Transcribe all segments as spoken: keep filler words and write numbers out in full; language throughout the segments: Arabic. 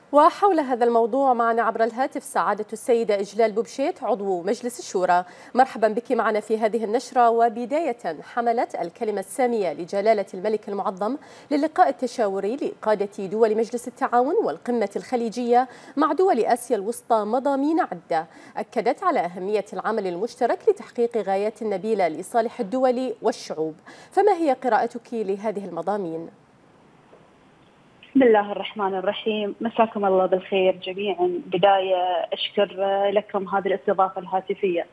وحول هذا الموضوع معنا عبر الهاتف سعادة السيدة إجلال بوبشيت عضو مجلس الشورى. مرحبا بك معنا في هذه النشرة. وبداية، حملت الكلمة السامية لجلالة الملك المعظم للقاء التشاوري لقادة دول مجلس التعاون والقمة الخليجية مع دول آسيا الوسطى مضامين عدة أكدت على أهمية العمل المشترك لتحقيق غايات نبيلة لصالح الدول والشعوب. فما هي قراءتك لهذه المضامين؟ بسم الله الرحمن الرحيم، مساكم الله بالخير جميعا. بداية أشكر لكم هذه الاستضافة الهاتفية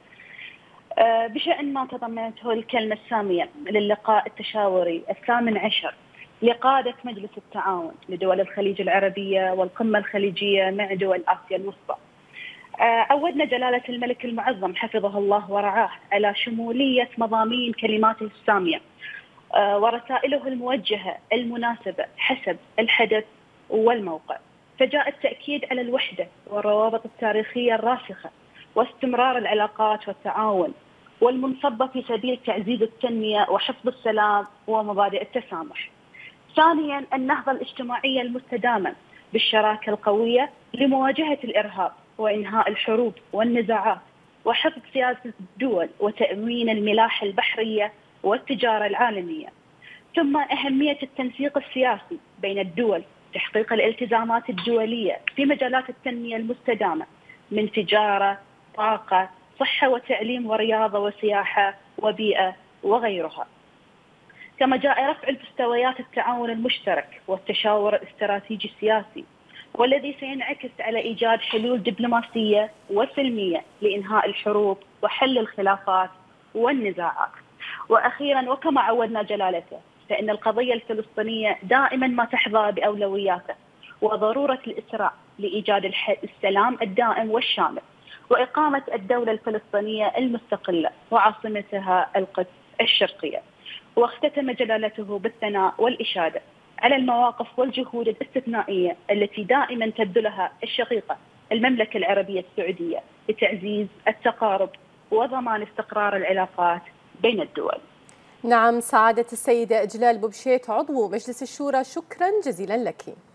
بشأن ما تضمنته الكلمة السامية للقاء التشاوري الثامن عشر لقادة مجلس التعاون لدول الخليج العربية والقمة الخليجية مع دول آسيا الوسطى. عودنا جلالة الملك المعظم حفظه الله ورعاه على شمولية مضامين كلماته السامية ورسائله الموجهة المناسبة حسب الحدث والموقع، فجاء التأكيد على الوحدة والروابط التاريخية الراسخة واستمرار العلاقات والتعاون والمنصبة في سبيل تعزيز التنمية وحفظ السلام ومبادئ التسامح. ثانيا، النهضة الاجتماعية المستدامة بالشراكة القوية لمواجهة الإرهاب وإنهاء الحروب والنزاعات وحفظ سياسة الدول وتأمين الملاحة البحرية والتجارة العالمية. ثم أهمية التنسيق السياسي بين الدول، تحقيق الالتزامات الدولية في مجالات التنمية المستدامة من تجارة، طاقة، صحة وتعليم ورياضة وسياحة وبيئة وغيرها. كما جاء رفع مستويات التعاون المشترك والتشاور الاستراتيجي السياسي، والذي سينعكس على إيجاد حلول دبلوماسية وسلمية لإنهاء الحروب وحل الخلافات والنزاعات. وأخيرا، وكما عودنا جلالته، فإن القضية الفلسطينية دائما ما تحظى بأولوياته وضرورة الإسراع لإيجاد السلام الدائم والشامل وإقامة الدولة الفلسطينية المستقلة وعاصمتها القدس الشرقية. واختتم جلالته بالثناء والإشادة على المواقف والجهود الاستثنائية التي دائما تبذلها الشقيقة المملكة العربية السعودية لتعزيز التقارب وضمان استقرار العلاقات بين الدول. نعم، سعادة السيدة إجلال بوبشيت عضو مجلس الشورى، شكرا جزيلا لك.